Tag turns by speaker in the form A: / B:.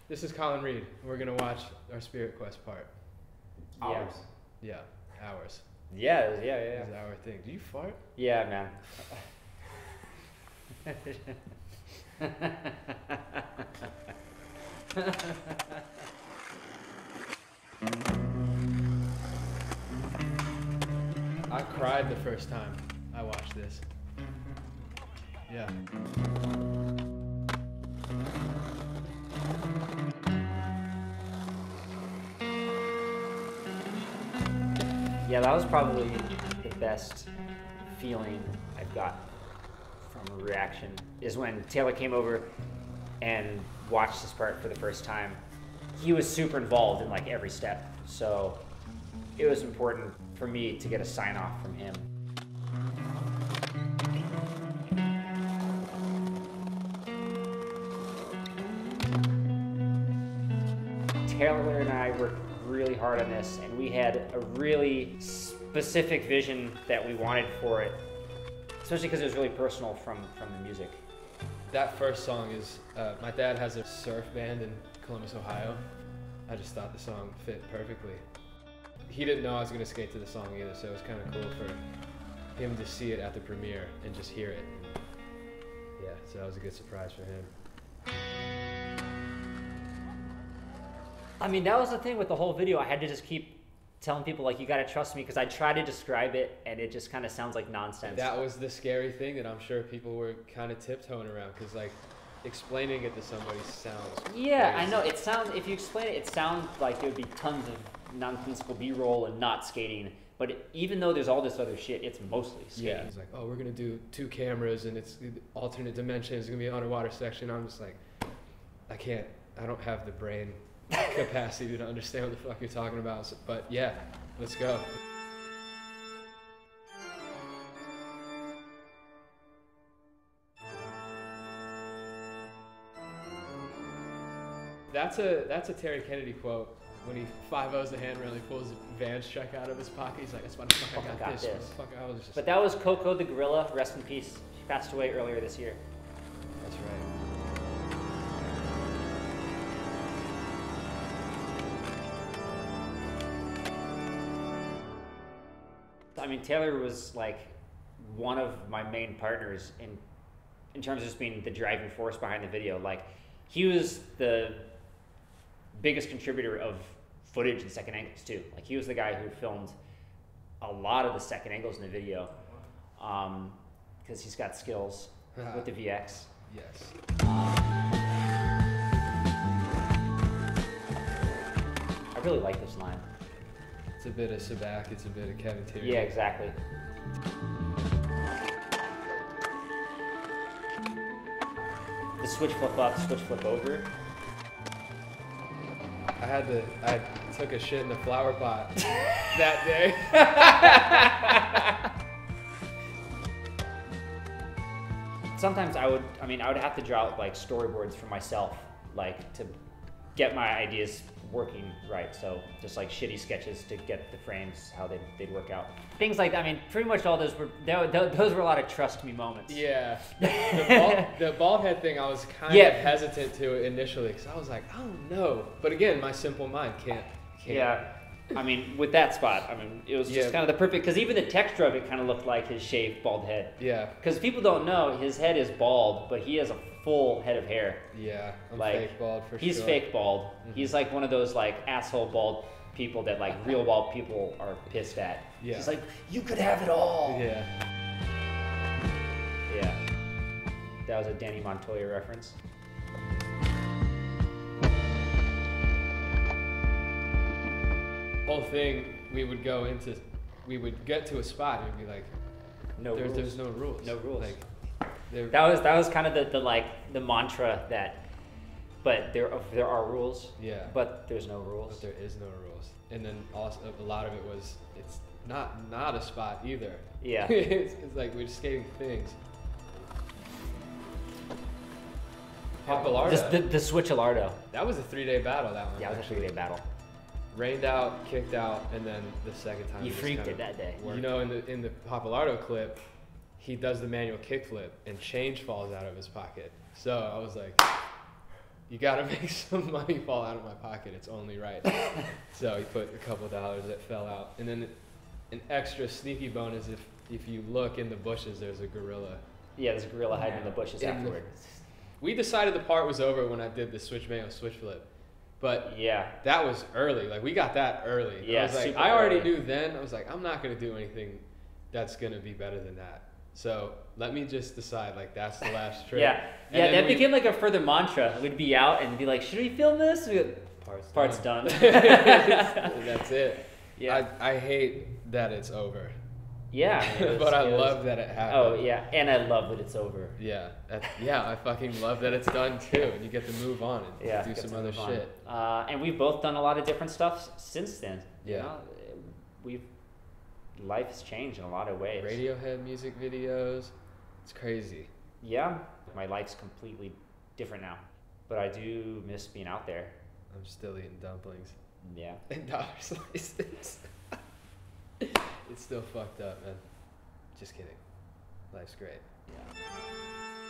A: This is Colin Read. We're gonna watch our Spirit Quest part.
B: Ours?
A: Yeah, ours.
B: Yeah.
A: This is our thing. Do you fart?
B: Yeah, man.
A: I cried the first time I watched this. Yeah.
B: Yeah, that was probably the best feeling I've got from a reaction, is when Taylor came over and watched this part for the first time. He was super involved in like every step, so it was important for me to get a sign off from him. Taylor and I worked really hard on this, and we had a really specific vision that we wanted for it, especially because it was really personal from the music.
A: That first song is, my dad has a surf band in Columbus, Ohio. I just thought the song fit perfectly. He didn't know I was going to skate to the song either, so it was kind of cool for him to see it at the premiere and just hear it. Yeah, so that was a good surprise for him.
B: I mean, that was the thing with the whole video. I had to just keep telling people, like, you gotta trust me, because I try to describe it and it just kind of sounds like nonsense.
A: That was the scary thing that I'm sure people were kind of tiptoeing around, because like explaining it to somebody sounds
B: yeah,
A: crazy.
B: I know. It sounds, if you explain it, it sounds like there would be tons of nonsensical B-roll and not skating. But even though there's all this other shit, it's mostly skating.
A: Yeah, he's like, oh, we're gonna do 2 cameras and it's alternate dimensions. It's gonna be an underwater section. I'm just like, I don't have the brain capacity to understand what the fuck you're talking about. So, but yeah, let's go. That's a Terry Kennedy quote. When he 5-0s the handrail, he pulls Vans check out of his pocket. He's like, "That's why the fuck I got this." I was just.
B: But that was Coco the gorilla. Rest in peace. She passed away earlier this year.
A: That's right.
B: I mean, Taylor was like one of my main partners in terms of just being the driving force behind the video. Like, he was the biggest contributor of footage and second angles too. Like, he was the guy who filmed a lot of the second angles in the video, because he's got skills with the VX.
A: Yes.
B: I really like this line.
A: It's a bit of Sabak, it's a bit of Kevin Tierney.
B: Yeah, exactly. The switch flip up, switch flip over.
A: I took a shit in the flower pot that day.
B: Sometimes I would have to draw out like storyboards for myself, like to get my ideas working right. So just like shitty sketches to get the frames how they'd work out. Things like that. I mean, pretty much all those were a lot of trust me moments.
A: Yeah. The bald head thing, I was kind of hesitant to initially, because I was like, I don't know. But again, my simple mind can't.
B: Yeah. I mean, with that spot, I mean, it was just kind of the perfect, because even the texture of it kind of looked like his shaved bald head.
A: Yeah.
B: Because people don't know, his head is bald, but he has a full head of hair.
A: Yeah, I'm
B: like,
A: fake bald for sure.
B: He's fake bald. Mm-hmm. He's like one of those like asshole bald people that like real bald people are pissed at.
A: Yeah.
B: He's like, you could have it all.
A: Yeah.
B: Yeah. That was a Danny Montoya reference.
A: Whole thing, we would get to a spot and be like, there's no rules.
B: No rules.
A: Like,
B: that was kind of the mantra that, but there are rules.
A: Yeah.
B: But there's no rules.
A: But there is no rules. And then also a lot of it was, it's not a spot either.
B: Yeah.
A: it's like we're just skating things. Papalardo.
B: The switch Alardo.
A: That was a 3-day battle, that one.
B: Yeah, it was a 3-day battle.
A: Rained out, kicked out, and then the second time.
B: You freaked it that day.
A: You know, in the Papalardo clip, he does the manual kickflip and change falls out of his pocket. So I was like, you gotta make some money fall out of my pocket. It's only right. So he put a couple dollars that fell out. And then an extra sneaky bonus, if you look in the bushes, there's a gorilla.
B: Yeah, there's a gorilla hiding in the bushes afterward.
A: We decided the part was over when I did the switch mayo switch flip. But
B: yeah,
A: that was early. Like, we got that early.
B: Yeah,
A: I was like, I already knew then. I was like, I'm not going to do anything that's going to be better than that. So let me just decide, like, that's the last trick.
B: Yeah, that became like a further mantra. We'd be out and be like, should we film this? We go, part's done.
A: That's it.
B: Yeah.
A: I hate that it's over.
B: Yeah.
A: But I love that it happened.
B: Oh, yeah. And I love that it's over.
A: Yeah. I fucking love that it's done too. And you get to move on and do some other shit.
B: And we've both done a lot of different stuff since then.
A: Yeah.
B: You know, life has changed in a lot of ways.
A: Radiohead music videos. It's crazy.
B: Yeah. My life's completely different now. But I do miss being out there.
A: I'm still eating dumplings.
B: Yeah.
A: And dollar slices. It's still fucked up, man. Just kidding. Life's great.
B: Yeah.